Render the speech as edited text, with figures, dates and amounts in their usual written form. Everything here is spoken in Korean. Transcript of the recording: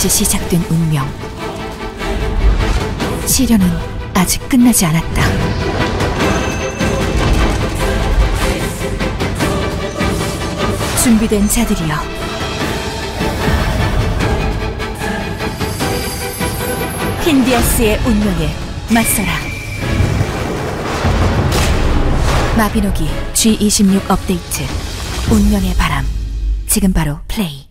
다시 시작된 운명. 시련은 아직 끝나지 않았다. 준비된 자들이여, 핀디아스의 운명에 맞서라. 마비노기 G26 업데이트 운명의 바람, 지금 바로 플레이.